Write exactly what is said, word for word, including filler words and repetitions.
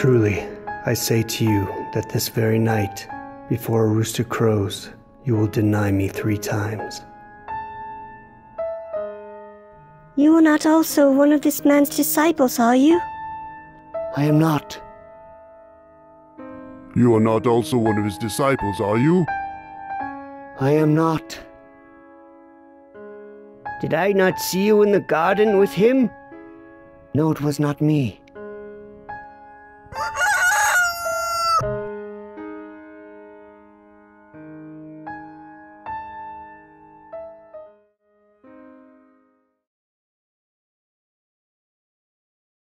Truly, I say to you that this very night, before a rooster crows, you will deny me three times. You are not also one of this man's disciples, are you? I am not. You are not also one of his disciples, are you? I am not. Did I not see you in the garden with him? No, it was not me.